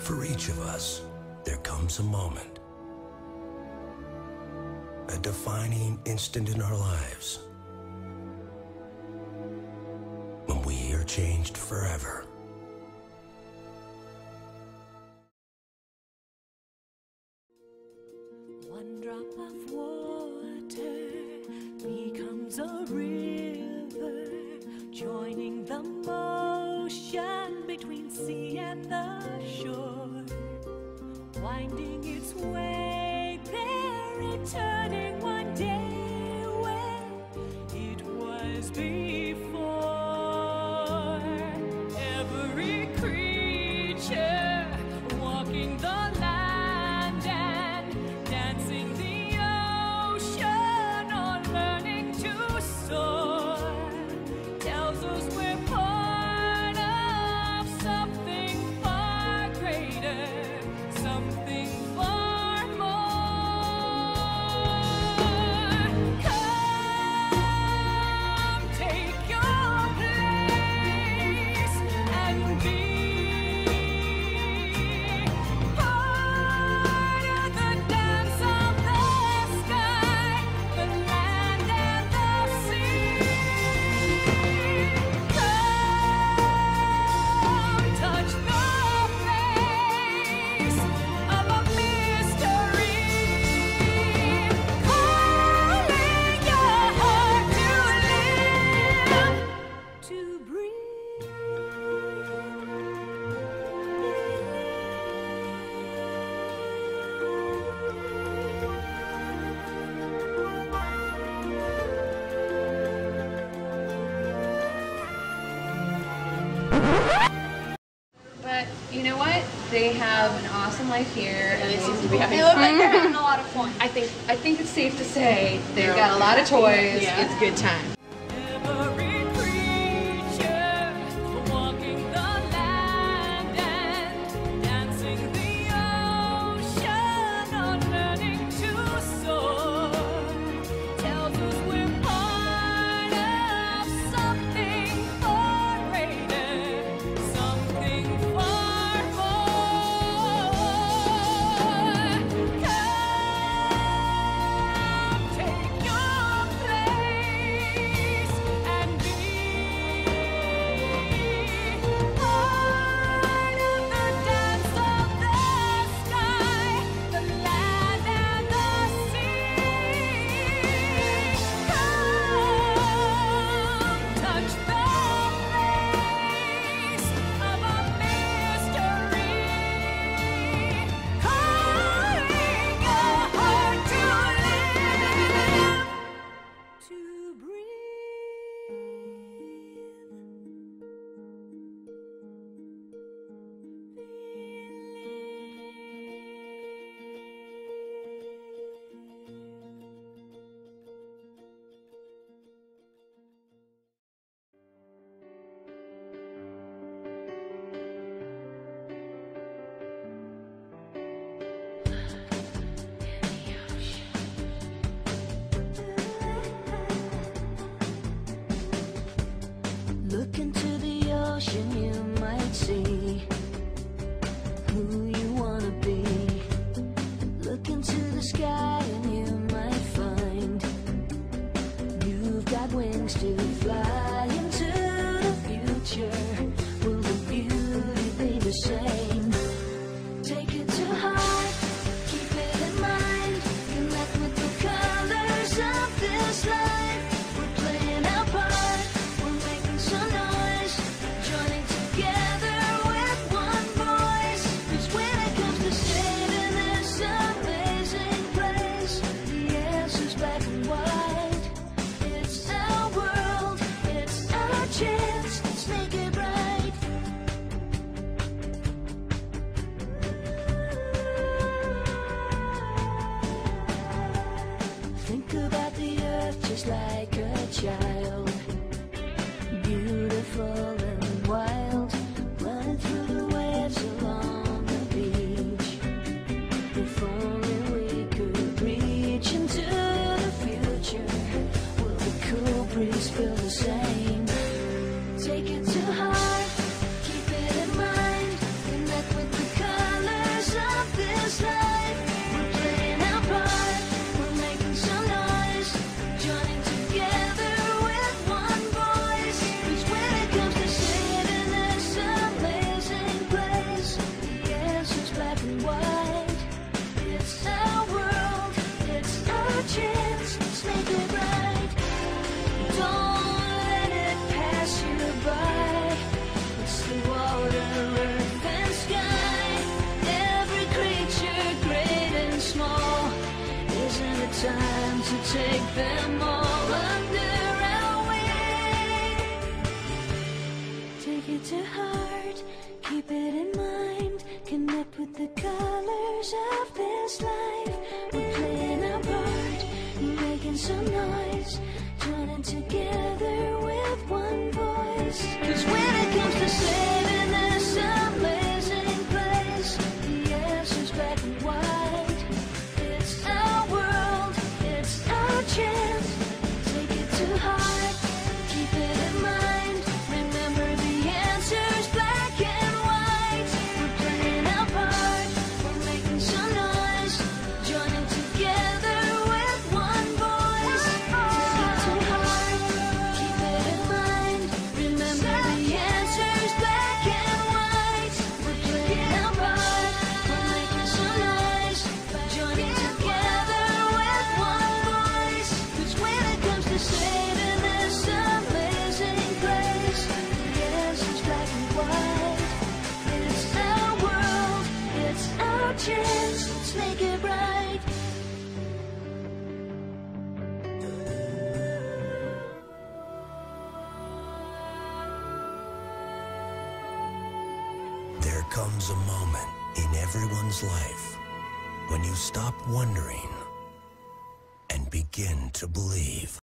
For each of us, there comes a moment, a defining instant in our lives, when we are changed forever. One drop of water becomes a river, joining the motion between sea and the shore, winding its way there, returning one day where it was before. Every creature walking the land and dancing the ocean, or learning to soar, tells us we're part of something far greater, something far more. Come, take your place and be part of the dance of the sky, the land and the sea. Come, touch the face of a mystery, calling your heart to live, to breathe. But you know what? They have an awesome life here, and they seem to be having They look like they're having a lot of fun. I think it's safe to say they've got a lot of toys. Yeah. It's a good time. Every creature walking the land and dancing the ocean, or learning to soar, tells us we're part of something far greater, something far more. Come, take your place and be part of the dance of the sky, the land and the sea. Come, touch the face of a mystery, calling your heart to live, to breathe. Look into the ocean, you might see who you wanna be. Look into the sky and you might find you've got wings to fly into the future. Will the beauty be the same? Take it to heart, keep it in mind. Connect with the colors of this life. We're playing our part, we're making some noise, joining together with one voice. 'Cause when it comes to saving this amazing place, the answer's black and white. It's our world, it's our chance, let's make it right. Think about the earth just like a child, beautiful and wild, running through the waves along the beach. If only we could reach into the future, will the cool breeze feel the same? Take it to heart, keep it in mind, connect with the colors them all under our wing. Take it to heart, keep it in mind, connect with the colors of this life. We're playing our part, making some noise, joining together with one voice. 'Cause when it comes to saving this amazing place, the answer's black and white. It's our world, it's our chance. Take it to heart, keep it in mind, remember the answer's black and white. We're playing our part, we're making some noise, joining together with one voice. Take it to heart, keep it in mind, remember the answer's black and white. We're playing our part, we're making some noise, joining together with one voice. 'Cause when it comes to saving this amazing place, the answer's black and white. It's our world, it's our chance, let's make it right. There comes a moment in everyone's life when you stop wondering and begin to believe.